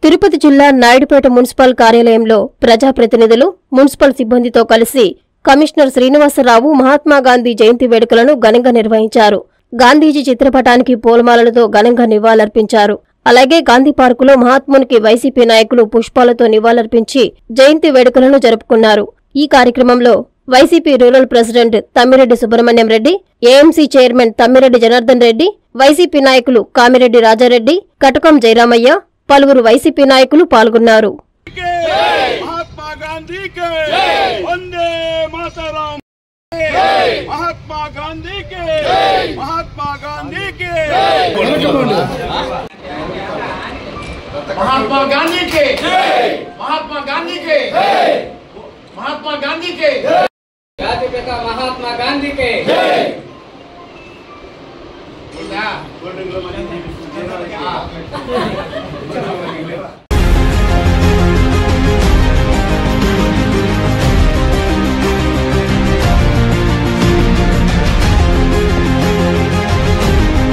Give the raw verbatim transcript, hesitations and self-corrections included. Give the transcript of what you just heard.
తిరుపతి జిల్లా నాయుడుపేట మున్సిపల్ కార్యాలయంలో ప్రజాప్రతినిధులు మున్సిపల్ సిబ్బందితో కలిసి కమిషనర్ శ్రీనివాసరావు మహాత్మాగాంధీ జయంతి వేడుకలను ఘనంగా నిర్వహించారు. గాంధీజీ చిత్రపటానికి పూలమాలలతో ఘనంగా నివాళులర్పించారు. అలాగే గాంధీ పార్కులో మహాత్మునికి వైసీపీ నాయకులు పుష్పాలతో నివాళులర్పించి జయంతి వేడుకలను జరుపుకున్నారు. ఈ కార్యక్రమంలో YCP rural president Tammireddy Subrahmanyam Reddy, AMC chairman Tammireddy Janardhan Reddy, YCP నాయకులు కామిరెడ్డి రాజారెడ్డి, కటకం జయరామయ్య, పలువురు వైసీపీ నాయకులు పాల్గొన్నారు. महात्मा गांधी के वंदे मातरम, महात्मा गांधी के महात्मा गांधी के महात्मा गांधी के महात्मा गांधी के महात्मा गांधी के जाति पिता महात्मा गांधी के